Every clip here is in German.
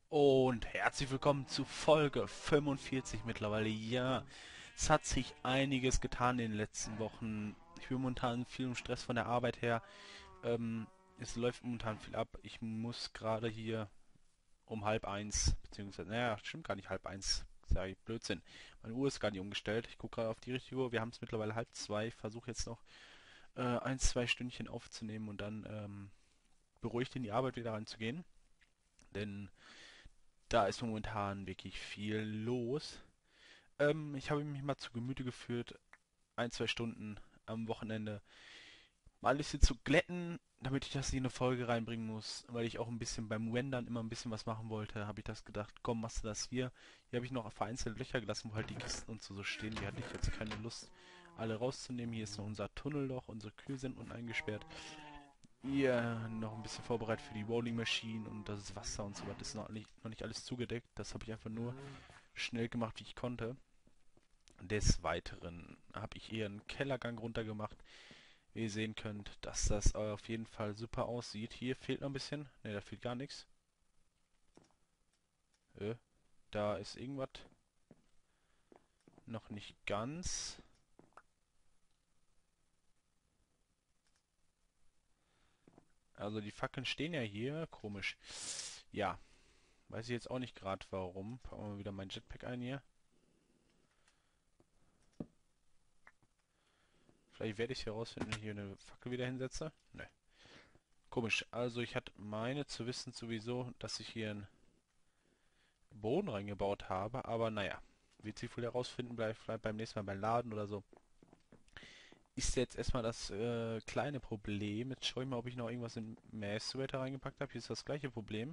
Und herzlich willkommen zu Folge 45 mittlerweile. Ja, es hat sich einiges getan in den letzten Wochen. Ich bin momentan viel im Stress von der Arbeit her. Ähm, Es läuft momentan viel ab. Ich muss gerade hier um halb eins, beziehungsweise, naja, stimmt gar nicht halb eins, sage ich Blödsinn. Meine Uhr ist gar nicht umgestellt. Ich gucke gerade auf die richtige Uhr. Wir haben es mittlerweile halb zwei. Versuche jetzt noch ein, zwei Stündchen aufzunehmen und dann beruhigt in die Arbeit wieder reinzugehen. Denn da ist momentan wirklich viel los. Ich habe mich mal zu Gemüte geführt, ein, zwei Stunden am Wochenende mal alles hier zu glätten, damit ich das hier in eine Folge reinbringen muss, weil ich auch ein bisschen beim Rendern immer ein bisschen was machen wollte, habe ich das gedacht, komm, machst du das hier. Hier habe ich noch vereinzelt Löcher gelassen, wo halt die Kisten und so stehen. Die hatte ich jetzt keine Lust, alle rauszunehmen. Hier ist noch unser Tunnelloch, unsere Kühe sind unten eingesperrt. Hier noch ein bisschen vorbereitet für die Rolling Machine und das Wasser und so was. Das ist noch nicht alles zugedeckt. Das habe ich einfach nur schnell gemacht, wie ich konnte. Des Weiteren habe ich eher einen Kellergang runtergemacht. Wie ihr sehen könnt, dass das auf jeden Fall super aussieht. Hier fehlt noch ein bisschen. Ne, da fehlt gar nichts. Äh, Da ist irgendwas noch nicht ganz. Also die Fackeln stehen ja hier. Komisch. Ja, weiß ich jetzt auch nicht gerade warum. Packen wir mal wieder mein Jetpack ein hier. Vielleicht werde ich herausfinden, wenn ich hier eine Fackel wieder hinsetze. Ne. Komisch. Also ich hatte meine zu wissen sowieso, dass ich hier einen Boden reingebaut habe. Aber naja. Wird sie wohl herausfinden, vielleicht beim nächsten Mal beim Laden oder so. Ist jetzt erstmal das kleine Problem. Jetzt schaue ich mal, ob ich noch irgendwas in Masterwetter reingepackt habe. Hier ist das gleiche Problem.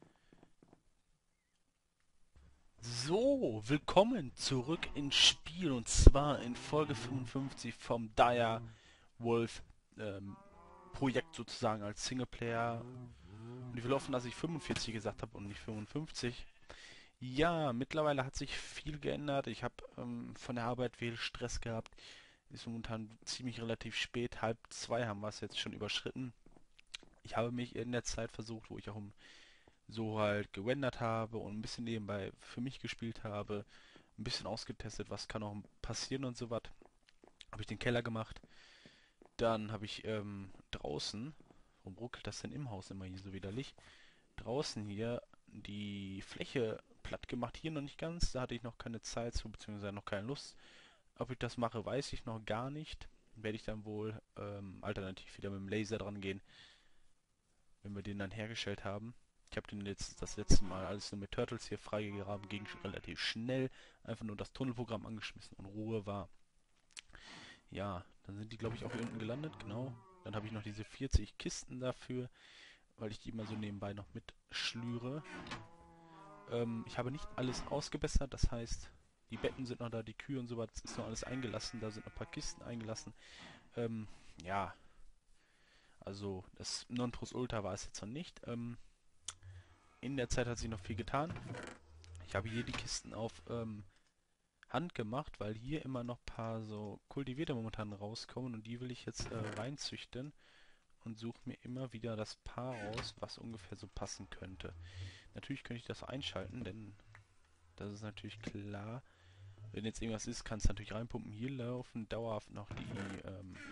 So, willkommen zurück ins Spiel und zwar in Folge 55 vom Dire Wolf Projekt sozusagen als Singleplayer. Und ich will hoffen, dass ich 45 gesagt habe und nicht 55. Ja, mittlerweile hat sich viel geändert. Ich habe von der Arbeit viel Stress gehabt. Ist momentan ziemlich relativ spät. Halb zwei haben wir es jetzt schon überschritten. Ich habe mich in der Zeit versucht, wo ich auch so halt gerendert habe und ein bisschen nebenbei für mich gespielt habe, ein bisschen ausgetestet, was kann auch passieren und so was. Habe ich den Keller gemacht. Dann habe ich draußen, warum ruckelt das denn im Haus immer hier so widerlich? Draußen hier die Fläche platt gemacht, hier noch nicht ganz, da hatte ich noch keine Zeit zu, beziehungsweise noch keine Lust. Ob ich das mache, weiß ich noch gar nicht. Werde ich dann wohl alternativ wieder mit dem Laser dran gehen, wenn wir den dann hergestellt haben. Ich habe den jetzt das letzte Mal alles nur mit Turtles hier freigegraben, ging relativ schnell. Einfach nur das Tunnelprogramm angeschmissen und Ruhe war. Ja, dann sind die glaube ich auch hier unten gelandet, genau. Dann habe ich noch diese 40 Kisten dafür, weil ich die immer so nebenbei noch mitschlüre. Ich habe nicht alles ausgebessert, das heißt, die Betten sind noch da, die Kühe und sowas ist noch alles eingelassen, da sind noch ein paar Kisten eingelassen. Ähm, ja, also das Nonplusultra war es jetzt noch nicht. In der Zeit hat sich noch viel getan. Ich habe hier die Kisten auf Hand gemacht, weil hier immer noch ein paar so kultivierte momentan rauskommen und die will ich jetzt reinzüchten und suche mir immer wieder das Paar raus, was ungefähr so passen könnte. Natürlich könnte ich das einschalten, denn das ist natürlich klar. Wenn jetzt irgendwas ist, kann es natürlich reinpumpen. Hier laufen dauerhaft noch die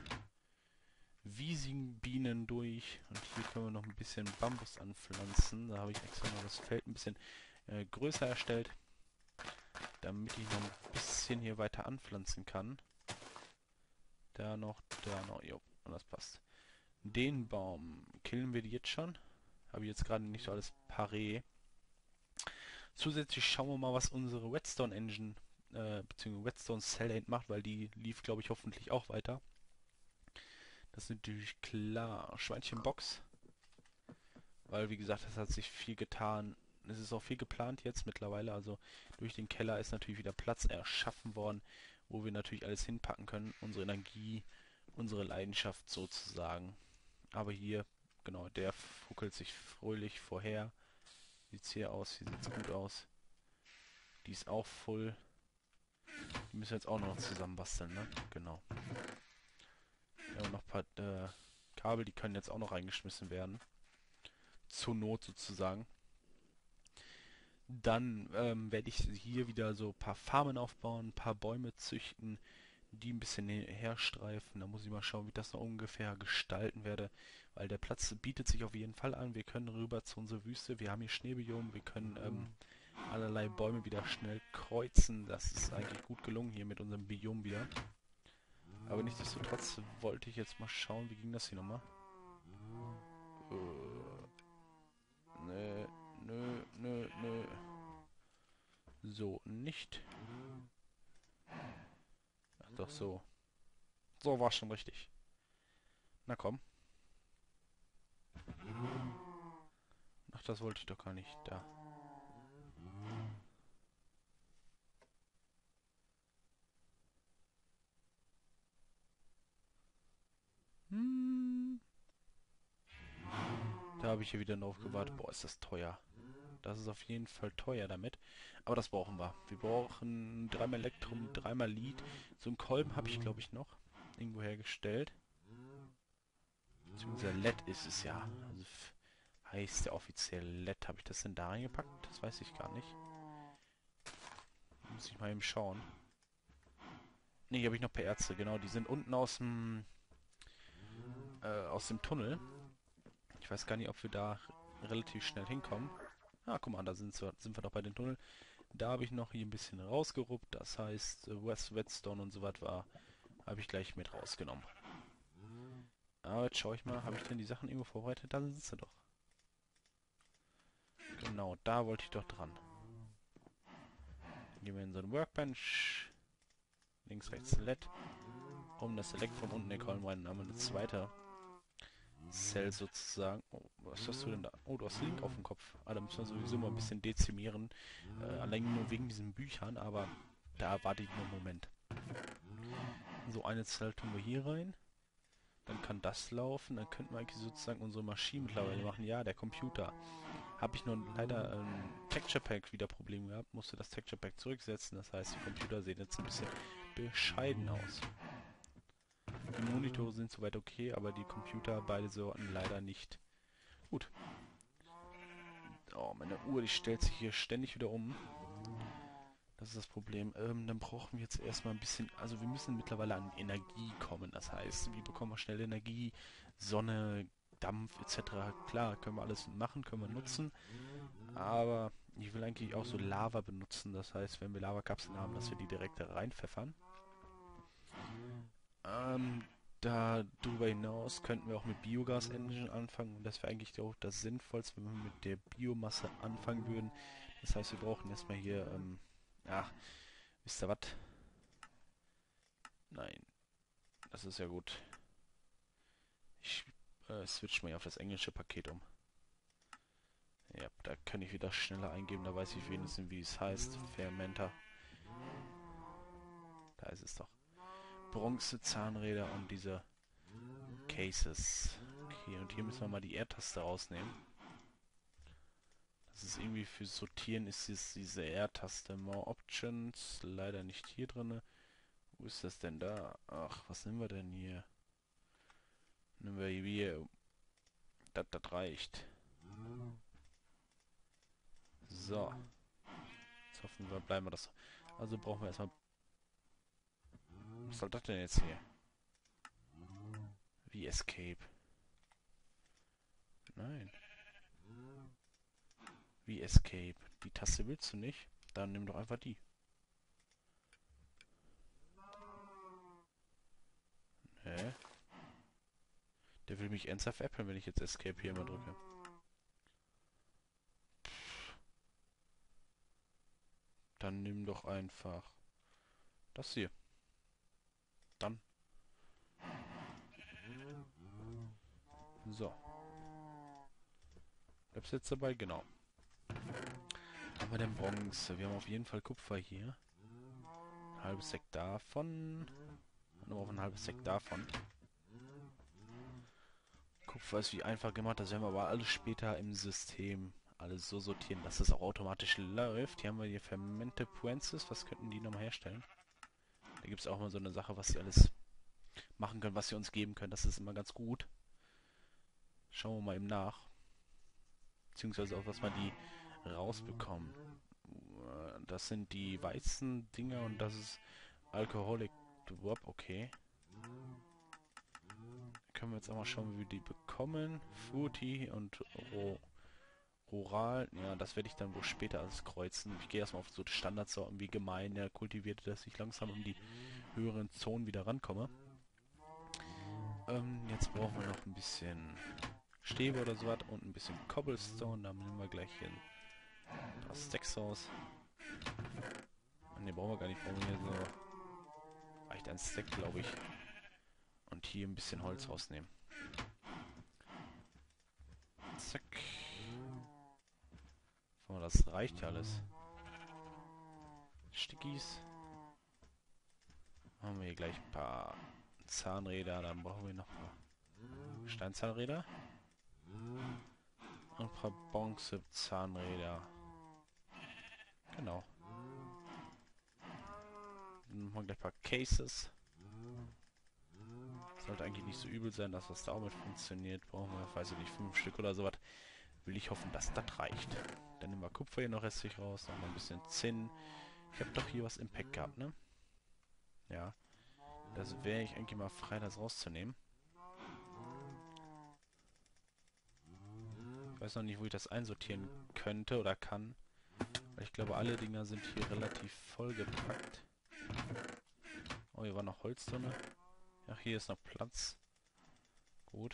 Wiesenbienen durch und hier können wir noch ein bisschen Bambus anpflanzen. Da habe ich extra noch das Feld ein bisschen größer erstellt, damit ich noch ein bisschen hier weiter anpflanzen kann. Da noch, jo, und das passt. Den Baum killen wir die jetzt schon. Habe ich jetzt gerade nicht so alles paré. Zusätzlich schauen wir mal, was unsere Redstone Engine bzw. Redstone Cell macht, weil die lief, glaube ich, hoffentlich auch weiter. Das ist natürlich klar. Schweinchenbox, weil wie gesagt, das hat sich viel getan. Es ist auch viel geplant jetzt mittlerweile. Also durch den Keller ist natürlich wieder Platz erschaffen worden, wo wir natürlich alles hinpacken können. Unsere Energie, unsere Leidenschaft sozusagen. Aber hier, genau, der fuckelt sich fröhlich vorher. Sieht's hier aus, hier sieht's gut aus. Die ist auch voll. Die müssen wir jetzt auch noch zusammenbasteln, ne? Genau. Wir haben noch ein paar Kabel, die können jetzt auch noch reingeschmissen werden. Zur Not sozusagen. Dann werde ich hier wieder so ein paar Farmen aufbauen, ein paar Bäume züchten, die ein bisschen herstreifen. Da muss ich mal schauen, wie ich das noch ungefähr gestalten werde, weil der Platz bietet sich auf jeden Fall an. Wir können rüber zu unserer Wüste, wir haben hier Schneebiom, wir können allerlei Bäume wieder schnell kreuzen. Das ist eigentlich gut gelungen hier mit unserem Biom wieder. Aber nichtsdestotrotz wollte ich jetzt mal schauen, wie ging das hier nochmal? Nö, nö, nö, nö. So, nicht. Ach doch, so. So war schon richtig. Na komm. Ach, das wollte ich doch gar nicht. Da. Hm. Da habe ich hier wieder drauf gewartet. Boah, ist das teuer. Das ist auf jeden Fall teuer damit. Aber das brauchen wir. Wir brauchen dreimal Elektrum, dreimal Lead. So einen Kolben habe ich, glaube ich, noch irgendwo hergestellt. Beziehungsweise LED ist es ja. Also heißt der offiziell LED. Habe ich das denn da reingepackt? Das weiß ich gar nicht. Muss ich mal eben schauen. Ne, hier habe ich noch ein paar Ärzte. Genau, die sind unten aus dem Tunnel. Ich weiß gar nicht, ob wir da relativ schnell hinkommen. Ah, guck mal, da sind wir doch bei den Tunnel. Da habe ich noch hier ein bisschen rausgeruppt. Das heißt, West Whetstone und so was habe ich gleich mit rausgenommen. Aber jetzt schaue ich mal, habe ich denn die Sachen irgendwo vorbereitet? Da sind sie doch. Genau, da wollte ich doch dran. Gehen wir in so ein Workbench. Links, rechts Select. Um das Select von unten der Column rein, dann haben wir eine zweite Cell sozusagen. Oh, was hast du denn da? Oh, du hast Link auf dem Kopf. Ah, da müssen wir sowieso mal ein bisschen dezimieren. Allein nur wegen diesen Büchern, aber da warte ich nur einen Moment. So, eine Cell tun wir hier rein. Dann kann das laufen. Dann könnten wir eigentlich sozusagen unsere Maschine mittlerweile machen. Ja, der Computer. Habe ich nur leider ein Texture Pack wieder Problem gehabt. Musste das Texture Pack zurücksetzen. Das heißt, die Computer sehen jetzt ein bisschen bescheiden aus. Die Monitore sind soweit okay, aber die Computer, beide Sorten, leider nicht. Gut. Oh, meine Uhr, die stellt sich hier ständig wieder um. Das ist das Problem. Dann brauchen wir jetzt erstmal ein bisschen, also wir müssen mittlerweile an Energie kommen. Das heißt, wie bekommen wir schnell Energie? Sonne, Dampf etc. Klar, können wir alles machen, können wir nutzen. Aber ich will eigentlich auch so Lava benutzen. Das heißt, wenn wir Lavakapseln haben, dass wir die direkt da reinpfeffern. Ähm, Darüber hinaus könnten wir auch mit Biogas-Engine anfangen. Und das wäre eigentlich auch das Sinnvollste, wenn wir mit der Biomasse anfangen würden. Das heißt, wir brauchen erstmal hier, ach, wisst ihr was? Nein, das ist ja gut. Ich switch mal hier auf das englische Paket um. Ja, da kann ich wieder schneller eingeben, da weiß ich wenigstens, wie es heißt. Fermenter. Da ist es doch. Bronze, Zahnräder und diese Cases. Okay, und hier müssen wir mal die R-Taste rausnehmen. Das ist irgendwie für Sortieren ist diese R-Taste. More Options. Leider nicht hier drin. Wo ist das denn da? Ach, was nehmen wir denn hier? Nehmen wir hier. Das reicht. So. Jetzt hoffen wir, bleiben wir das. Also brauchen wir erstmal. Was soll das denn jetzt hier? Wie Escape? Nein. Wie Escape? Die Taste willst du nicht? Dann nimm doch einfach die. Hä? Der will mich ernsthaft äppeln, wenn ich jetzt Escape hier mal drücke. Dann nimm doch einfach das hier. Dann. So. Bleibst jetzt dabei? Genau. Haben wir denn Bronze? Wir haben auf jeden Fall Kupfer hier. Ein halbes Stack davon. Und noch ein halbes Stack davon. Kupfer ist wie einfach gemacht. Das werden wir aber alles später im System alles so sortieren, dass es auch automatisch läuft. Hier haben wir hier Fermente Puences. Was könnten die nochmal herstellen? Da gibt es auch mal so eine Sache, was sie alles machen können, was sie uns geben können. Das ist immer ganz gut. Schauen wir mal eben nach. Beziehungsweise auch, was wir die rausbekommen. Das sind die weißen Dinger und das ist Alcoholic Drop, okay. Können wir jetzt auch mal schauen, wie wir die bekommen. Fruity und Rural. Ja, das werde ich dann wohl später alles kreuzen. Ich gehe erstmal auf so die Standardsorten wie gemeine, kultivierte, dass ich langsam um die höheren Zonen wieder rankomme. Jetzt brauchen wir noch ein bisschen Stäbe oder sowas und ein bisschen Cobblestone. Dann nehmen wir gleich hier ein paar Stacks raus. Ne, brauchen wir gar nicht. Brauchen wir hier so... Reicht ein Stack, glaube ich. Und hier ein bisschen Holz rausnehmen. Zack. Oh, das reicht ja alles. Stickies. Haben wir hier gleich ein paar Zahnräder. Dann brauchen wir noch ein paar Steinzahnräder. Und ein paar Bronze-Zahnräder. Genau. Dann machen wir gleich ein paar Cases. Sollte eigentlich nicht so übel sein, dass das da auch mit funktioniert. Brauchen wir, weiß ich nicht, 5 Stück oder sowas. Will ich hoffen, dass das reicht. Dann nehmen wir Kupfer hier noch restlich raus. Noch mal ein bisschen Zinn. Ich habe doch hier was im Pack gehabt, ne? Ja. Das wäre ich eigentlich mal frei, das rauszunehmen. Ich weiß noch nicht, wo ich das einsortieren könnte oder kann. Weil ich glaube, alle Dinger sind hier relativ vollgepackt. Oh, hier war noch Holz drin. Ach, hier ist noch Platz. Gut.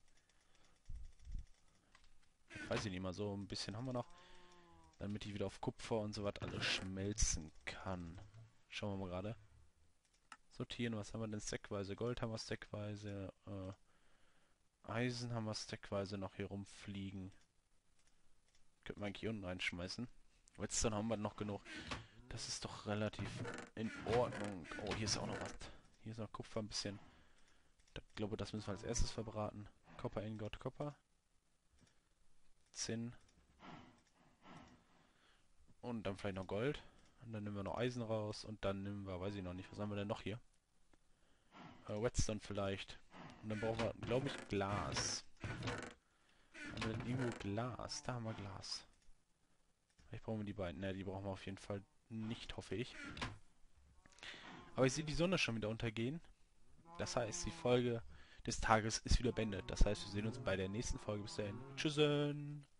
Ich weiß ich nicht mal, so ein bisschen haben wir noch. Damit ich wieder auf Kupfer und so was alles schmelzen kann. Schauen wir mal gerade. Sortieren, was haben wir denn stackweise? Gold haben wir stackweise. Eisen haben wir stackweise noch hier rumfliegen. Könnten wir eigentlich hier unten reinschmeißen. Redstone haben wir noch genug. Das ist doch relativ in Ordnung. Oh, hier ist auch noch was. Hier ist noch Kupfer ein bisschen. Ich glaube, das müssen wir als erstes verbraten. Copper Ingot, Copper. Zinn. Und dann vielleicht noch Gold. Und dann nehmen wir noch Eisen raus. Und dann nehmen wir, weiß ich noch nicht, was haben wir denn noch hier? Redstone vielleicht. Und dann brauchen wir, glaube ich, Glas. Haben wir denn irgendwo Glas? Da haben wir Glas. Vielleicht brauchen wir die beiden. Ne, die brauchen wir auf jeden Fall nicht, hoffe ich. Aber ich sehe die Sonne schon wieder untergehen. Das heißt, die Folge des Tages ist wieder beendet. Das heißt, wir sehen uns bei der nächsten Folge. Bis dahin. Tschüssen.